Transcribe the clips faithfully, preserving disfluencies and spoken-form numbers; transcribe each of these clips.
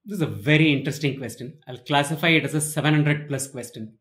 This is a very interesting question. I'll classify it as a seven hundred plus question.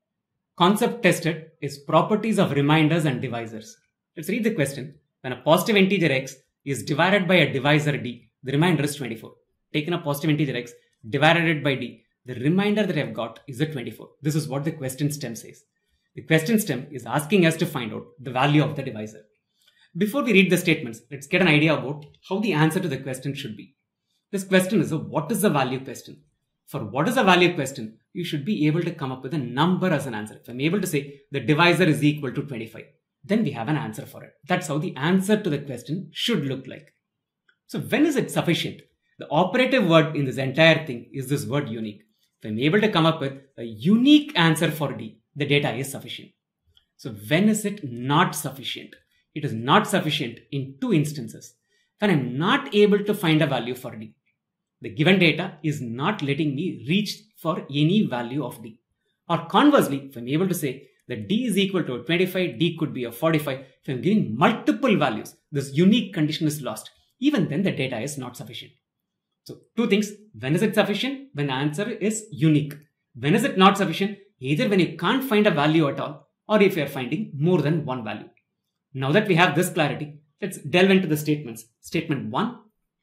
Concept tested is properties of reminders and divisors. Let's read the question. When a positive integer x is divided by a divisor d, the remainder is twenty-four. Taken a positive integer x, divided it by d, the remainder that I've got is the twenty-four. This is what the question stem says. The question stem is asking us to find out the value of the divisor. Before we read the statements, let's get an idea about how the answer to the question should be. This question is a what is the value question. For what is a value question, you should be able to come up with a number as an answer. If I'm able to say the divisor is equal to twenty-five, then we have an answer for it. That's how the answer to the question should look like. So when is it sufficient? The operative word in this entire thing is this word unique. If I'm able to come up with a unique answer for D, the data is sufficient. So when is it not sufficient? It is not sufficient in two instances. When I'm not able to find a value for D, the given data is not letting me reach for any value of D. Or conversely, if I'm able to say that D is equal to twenty-five, D could be a forty-five, if I'm giving multiple values, this unique condition is lost. Even then the data is not sufficient. So two things, when is it sufficient? When the answer is unique. When is it not sufficient? Either when you can't find a value at all, or if you're finding more than one value. Now that we have this clarity, let's delve into the statements. Statement one,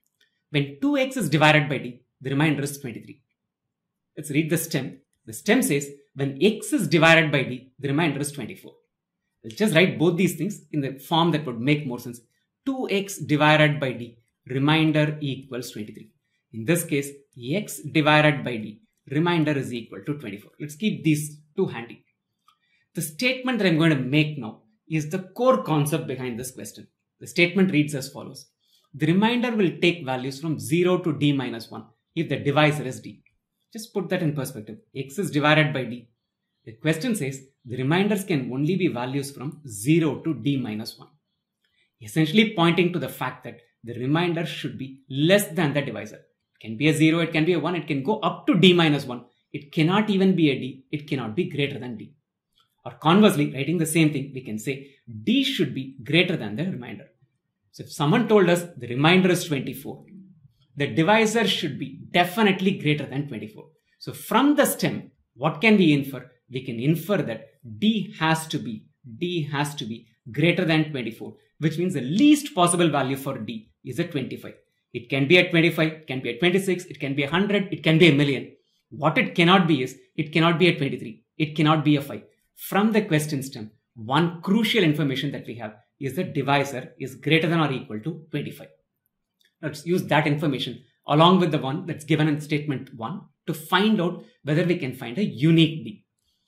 when two x is divided by d, the remainder is twenty-three. Let's read the stem. The stem says, when x is divided by d, the remainder is twenty-four. Let's just write both these things in the form that would make more sense. two x divided by d, remainder equals twenty-three. In this case, x divided by d, remainder is equal to twenty-four. Let's keep these two handy. The statement that I'm going to make now is the core concept behind this question. The statement reads as follows. The remainder will take values from zero to d minus one if the divisor is d. Just put that in perspective. X is divided by d. The question says the remainders can only be values from zero to d minus one. Essentially pointing to the fact that the remainder should be less than the divisor. It can be a zero, it can be a one, it can go up to d minus one. It cannot even be a d, it cannot be greater than d. Or conversely, writing the same thing, we can say d should be greater than the remainder. So if someone told us the remainder is twenty-four, the divisor should be definitely greater than twenty-four. So from the stem, what can we infer? We can infer that d has to be, d has to be greater than twenty-four, which means the least possible value for d is a twenty-five. It can be at twenty-five, it can be at twenty-six, it can be a hundred, it can be a million. What it cannot be is, it cannot be a twenty-three, it cannot be a five. From the question stem, one crucial information that we have is that divisor is greater than or equal to twenty-five. Let's use that information along with the one that's given in statement one to find out whether we can find a unique d.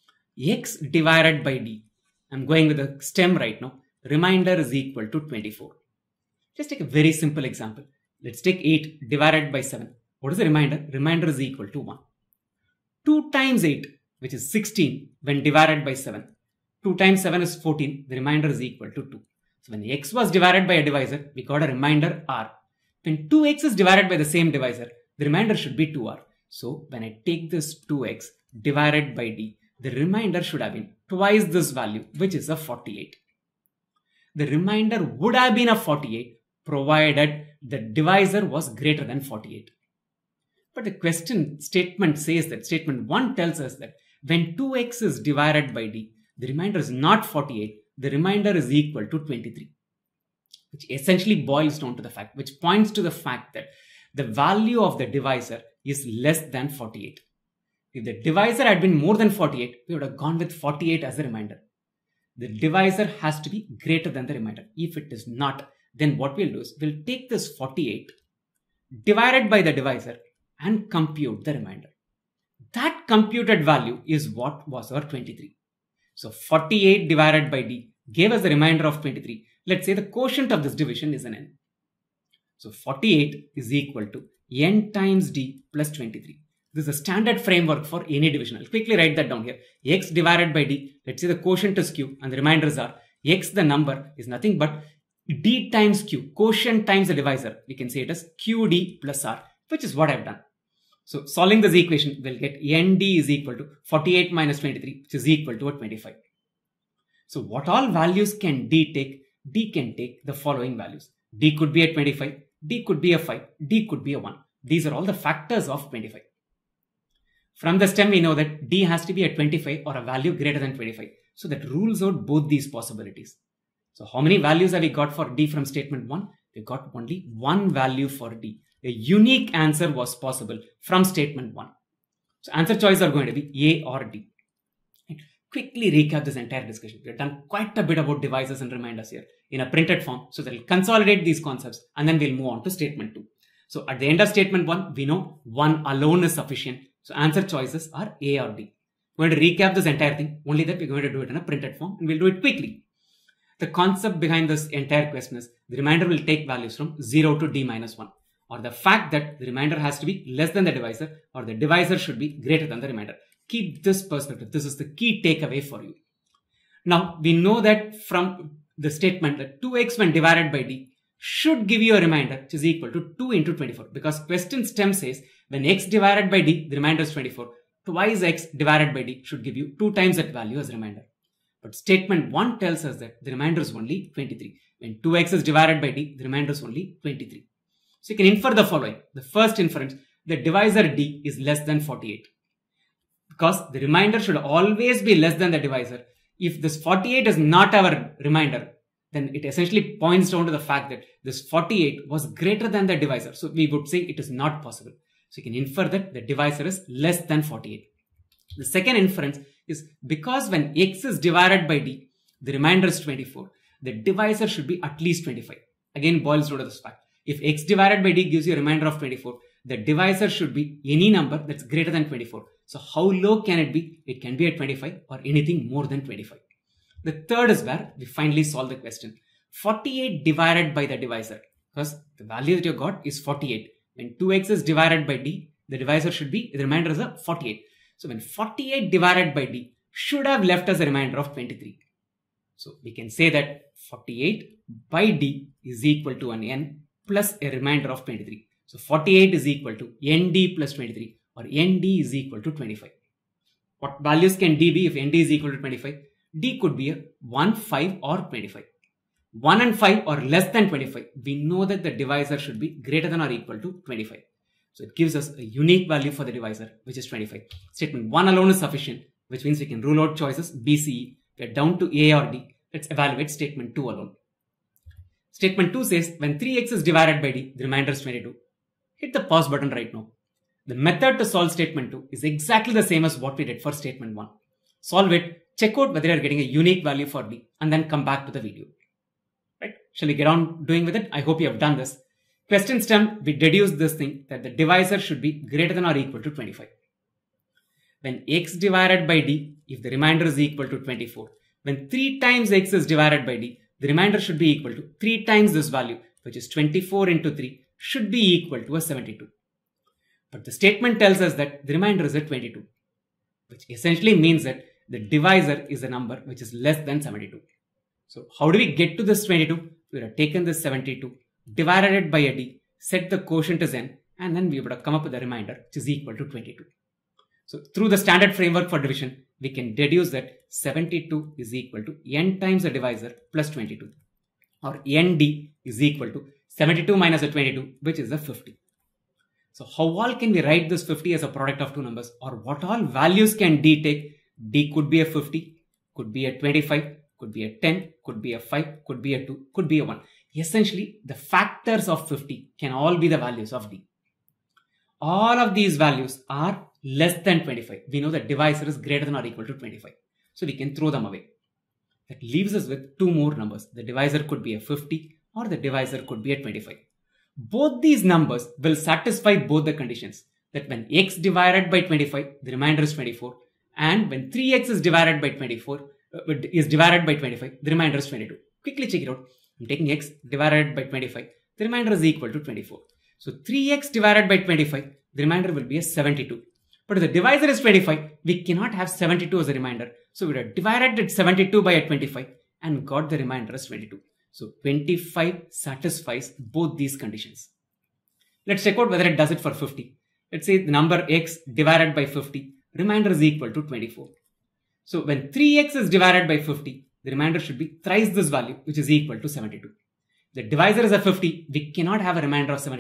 X divided by d, I'm going with the stem right now, remainder is equal to twenty-four. Just take a very simple example. Let's take eight divided by seven. What is the remainder? Remainder is equal to one. two times eight, which is sixteen, when divided by seven. two times seven is fourteen. The remainder is equal to two. So when x was divided by a divisor, we got a remainder r. When two x is divided by the same divisor, the remainder should be two r. So when I take this two x divided by d, the remainder should have been twice this value, which is a forty-eight. The remainder would have been a forty-eight, provided the divisor was greater than forty-eight. But the question statement says that statement one tells us that when two x is divided by d, the remainder is not forty-eight, the remainder is equal to twenty-three. Which essentially boils down to the fact, which points to the fact that the value of the divisor is less than forty-eight. If the divisor had been more than forty-eight, we would have gone with forty-eight as the remainder. The divisor has to be greater than the remainder. If it is not, then what we'll do is we'll take this forty-eight divided by the divisor and compute the remainder. That computed value is what was our twenty-three. So forty-eight divided by d gave us the remainder of twenty-three. Let's say the quotient of this division is an n. So forty-eight is equal to n times d plus twenty-three. This is a standard framework for any division. I'll quickly write that down here. X divided by d, let's say the quotient is q and the remainders are x, the number is nothing but d times q, quotient times the divisor. We can say it as qd plus r, which is what I've done. So solving this equation, we'll get nd is equal to forty-eight minus twenty-three, which is equal to a twenty-five. So what all values can d take? D can take the following values. D could be a twenty-five, D could be a five, D could be a one. These are all the factors of twenty-five. From the stem, we know that D has to be at twenty-five or a value greater than twenty-five. So that rules out both these possibilities. So how many values have we got for D from statement one? We got only one value for D. A unique answer was possible from statement one. So answer choices are going to be A or D. Right. Quickly recap this entire discussion. We've done quite a bit about divisors and reminders here in a printed form. So that will consolidate these concepts and then we'll move on to statement two. So at the end of statement one, we know one alone is sufficient. So answer choices are A or D. We're going to recap this entire thing, only that we're going to do it in a printed form and we'll do it quickly. The concept behind this entire question is the remainder will take values from zero to D minus one, or the fact that the remainder has to be less than the divisor or the divisor should be greater than the remainder. Keep this perspective. This is the key takeaway for you. Now, we know that from the statement that two x when divided by D should give you a remainder which is equal to two into twenty-four, because question stem says when x divided by D, the remainder is twenty-four. Twice x divided by D should give you two times that value as remainder. But statement one tells us that the remainder is only twenty-three. When two x is divided by D, the remainder is only twenty-three. So you can infer the following. The first inference, the divisor D is less than forty-eight. Because the remainder should always be less than the divisor. If this forty-eight is not our remainder, then it essentially points down to the fact that this forty-eight was greater than the divisor. So we would say it is not possible. So you can infer that the divisor is less than forty-eight. The second inference is because when x is divided by D, the remainder is twenty-four. The divisor should be at least twenty-five. Again, boils down to this fact. If x divided by D gives you a remainder of twenty-four, the divisor should be any number that's greater than twenty-four. So how low can it be? It can be at twenty-five or anything more than twenty-five. The third is where we finally solve the question. forty-eight divided by the divisor, because the value that you got is forty-eight. When two x is divided by D, the divisor should be, the remainder is a forty-eight. So when forty-eight divided by D should have left us a remainder of twenty-three. So we can say that forty-eight by D is equal to an n plus a remainder of twenty-three. So forty-eight is equal to nd plus twenty-three, or nd is equal to twenty-five. What values can D be if nd is equal to twenty-five? D could be a one, five or twenty-five. one and five or less than twenty-five. We know that the divisor should be greater than or equal to twenty-five. So it gives us a unique value for the divisor, which is twenty-five. Statement one alone is sufficient, which means we can rule out choices B, C, E. We're down to A or D. Let's evaluate statement two alone. Statement two says when three x is divided by D, the remainder is twenty-two. Hit the pause button right now. The method to solve statement two is exactly the same as what we did for statement one. Solve it, check out whether you're getting a unique value for D, and then come back to the video. Right? Shall we get on doing with it? I hope you have done this. Question stem, we deduce this thing that the divisor should be greater than or equal to twenty-five. When x divided by D, if the remainder is equal to twenty-four, when three times x is divided by D, the remainder should be equal to three times this value, which is twenty-four into three, should be equal to a seventy-two. But the statement tells us that the remainder is a twenty-two, which essentially means that the divisor is a number which is less than seventy-two. So how do we get to this twenty-two? We would have taken this seventy-two, divided it by a D, set the quotient as n, and then we would have come up with a remainder which is equal to twenty-two. So through the standard framework for division, we can deduce that seventy-two is equal to n times the divisor plus twenty-two, or nd is equal to seventy-two minus a twenty-two, which is a fifty. So how all can we write this fifty as a product of two numbers, or what all values can D take? D could be a fifty, could be a twenty-five, could be a ten, could be a five, could be a two, could be a one. Essentially, the factors of fifty can all be the values of D. All of these values are less than twenty-five. We know that divisor is greater than or equal to twenty-five. So we can throw them away. That leaves us with two more numbers. The divisor could be a fifty or the divisor could be a twenty-five. Both these numbers will satisfy both the conditions. That when x divided by twenty-five, the remainder is twenty-four. And when three x is divided by twenty-four, uh, is divided by twenty-five, the remainder is twenty-two. Quickly check it out. I'm taking x divided by twenty-five. The remainder is equal to twenty-four. So three x divided by twenty-five, the remainder will be a seventy-two. But if the divisor is twenty-five, we cannot have seventy-two as a remainder. So we would have divided it seventy-two by a twenty-five and got the remainder as twenty-two. So twenty-five satisfies both these conditions. Let's check out whether it does it for fifty. Let's say the number x divided by fifty, remainder is equal to twenty-four. So when three x is divided by fifty, the remainder should be thrice this value, which is equal to seventy-two. The divisor is a fifty, we cannot have a remainder of seventy-two.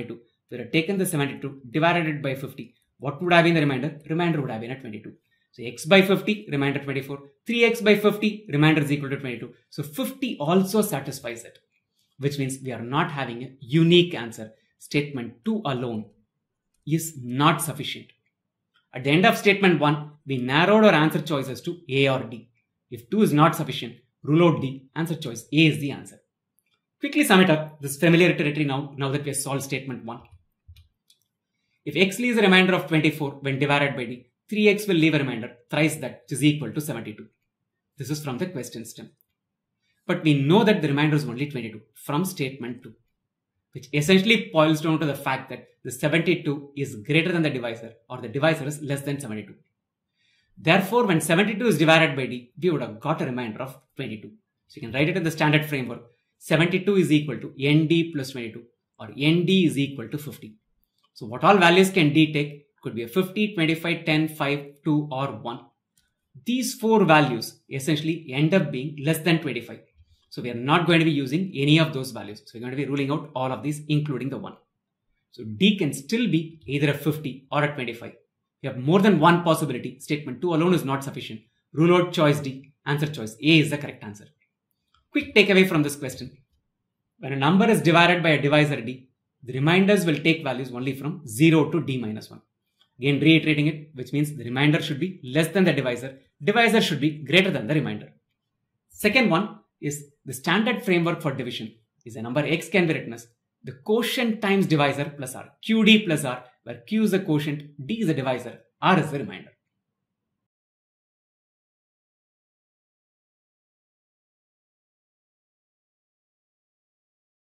we had taken the seventy-two, divided it by fifty. What would have been the remainder? Remainder would have been at twenty-two. So x by fifty, remainder twenty-four. three x by fifty, remainder is equal to twenty-two. So fifty also satisfies it, which means we are not having a unique answer. Statement two alone is not sufficient. At the end of statement one, we narrowed our answer choices to A or D. If two is not sufficient, rule out D. Answer choice A is the answer. Quickly sum it up. This is familiar territory now, now that we have solved statement one. If x leaves a remainder of twenty-four when divided by D, three x will leave a remainder thrice that, which is equal to seventy-two. This is from the question stem. But we know that the remainder is only twenty-two from statement two, which essentially boils down to the fact that the seventy-two is greater than the divisor, or the divisor is less than seventy-two. Therefore, when seventy-two is divided by D, we would have got a remainder of twenty-two. So you can write it in the standard framework. seventy-two is equal to N D plus twenty-two, or N D is equal to fifty. So what all values can D take? Could be a fifty, twenty-five, ten, five, two, or one. These four values essentially end up being less than twenty-five. So we are not going to be using any of those values. So we're going to be ruling out all of these, including the one. So D can still be either a fifty or a twenty-five. We have more than one possibility. Statement two alone is not sufficient. Rule out choice D. Answer choice A is the correct answer. Quick takeaway from this question. When a number is divided by a divisor D, the remainders will take values only from zero to D minus one. Again, reiterating it, which means the remainder should be less than the divisor. Divisor should be greater than the remainder. Second one is the standard framework for division is a number x can be written as the quotient times divisor plus r. Q D plus r, where Q is the quotient, D is the divisor, R is the remainder.